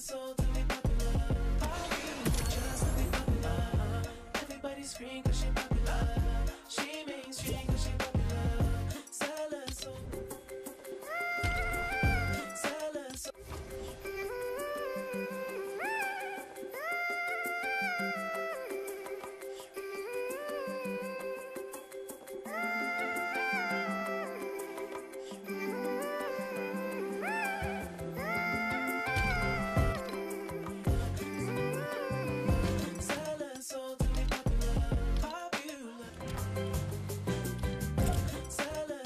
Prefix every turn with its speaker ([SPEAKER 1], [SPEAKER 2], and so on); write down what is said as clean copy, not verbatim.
[SPEAKER 1] hustle to be popular. Just to be popular. Everybody scream 'cause she popular.